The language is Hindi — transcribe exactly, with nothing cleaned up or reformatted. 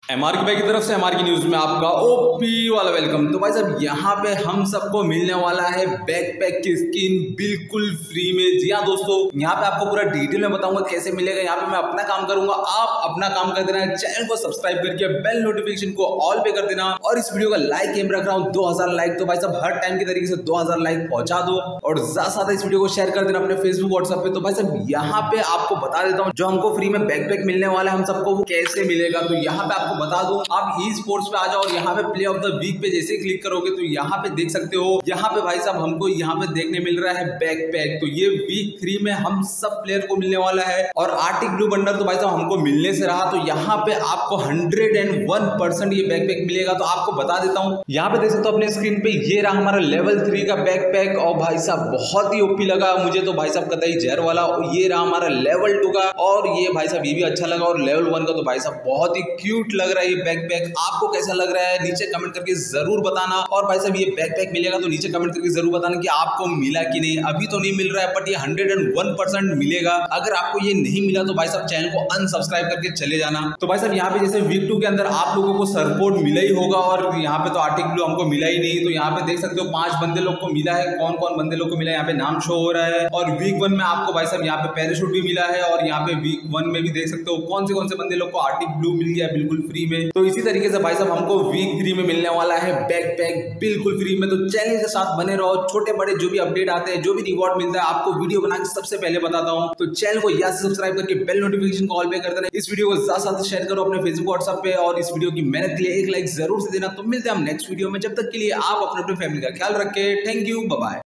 एमआर की भाई की तरफ से एमआर की न्यूज में आपका ओपी वाला वेलकम। तो भाई साहब यहाँ पे हम सबको मिलने वाला है बैकपैक की स्किन बिल्कुल फ्री में। जी हाँ दोस्तों, यहाँ पे आपको पूरा डिटेल में बताऊंगा कैसे मिलेगा। यहाँ पे मैं अपना काम करूंगा, आप अपना काम कर देना, चैनल को सब्सक्राइब करके बेल नोटिफिकेशन को ऑल पे कर देना और इस वीडियो का लाइक एम रख रहा हूँ दो हजार लाइक। तो भाई साहब हर टाइम की तरीके से दो हजार लाइक पहुंचा दो और ज्यादा से ज्यादा इस वीडियो को शेयर कर देना अपने फेसबुक व्हाट्सएप पे। तो भाई साहब यहाँ पे आपको बता देता हूँ जो हमको फ्री में बैकपैक मिलने वाला है हम सबको वो कैसे मिलेगा। तो यहाँ पे आपको बता दूं, आप ई स्पोर्ट्स पे आ जाओ और यहाँ पे प्ले ऑफ द वीक पे जैसे क्लिक करोगे तो यहाँ पे देख सकते हो, यहाँ पे भाई साहब हमको यहाँ पे देखने मिल रहा है बैकपैक। तो ये वीक थ्री में हम सब प्लेयर को मिलने वाला है और आर्टिक ब्लू बंडल तो भाई साहब हमको मिलने से रहा। तो यहाँ पे आपको हंड्रेड एंड वन परसेंट ये बैकपैक मिलेगा। तो आपको बता देता हूँ, यहाँ पे देख सकते हो अपने स्क्रीन पे, ये रहा हमारा लेवल थ्री का बैकपैक और भाई साहब बहुत ही ओपी लगा मुझे तो भाई साहब कतई जहर वाला। ये रहा हमारा लेवल टू का और ये भाई साहब ये भी अच्छा लगा और लेवल वन का तो भाई साहब बहुत ही क्यूट लग रहा है ये बैकपैक। आपको कैसा लग रहा है नीचे कमेंट करके जरूर बताना। और भाई साहब ये बैकपैक मिलेगा तो नीचे कमेंट करके जरूर बताना कि आपको मिला कि नहीं। अभी तो नहीं मिल रहा है बट ये हंड्रेड एंड वन परसेंट मिलेगा। अगर आपको ये नहीं मिला तो भाई साहब चैनल को अनसब्सक्राइब करके चले जाना। तो भाई साहब यहाँ पे जैसे वीक टू के अंदर आप लोगों को सरपोर्ट मिला ही होगा और यहाँ पे तो आर्टिक ब्लू हमको मिला ही नहीं। तो यहाँ पे देख सकते हो पांच बंदे लोग को मिला है। कौन कौन बंदे लोग को मिला है यहाँ पे नाम शो हो रहा है। और वीक वन में आपको भाई साहब यहाँ पे पैराशूट भी मिला है और यहाँ पे वीक वन में भी देख सकते हो कौन से कौन से बंदे लोग को आर्टिक ब्लू मिल गया बिल्कुल फ्री में। तो इसी तरीके से भाई साहब हमको वीक थ्री में मिलने वाला है बैकपैक बिल्कुल फ्री में। तो चैनल के साथ बने रहो, छोटे बड़े जो भी अपडेट आते हैं, जो भी रिवॉर्ड मिलता है आपको वीडियो बना के सबसे पहले बताता हूँ। तो चैनल को यहाँ से सब्सक्राइब करके बेल नोटिफिकेशन को ऑल पे कर देना। इस वीडियो को ज्यादा से ज्यादा शेयर करो अपने फेसबुक व्हाट्सएप पे और इस वीडियो की मेहनत के लिए एक लाइक जरूर से देना। तो मिलते हैं हम नेक्स्ट वीडियो में, जब तक के लिए आप अपने अपने फैमिली का ख्याल रखें। Thank you, bye bye.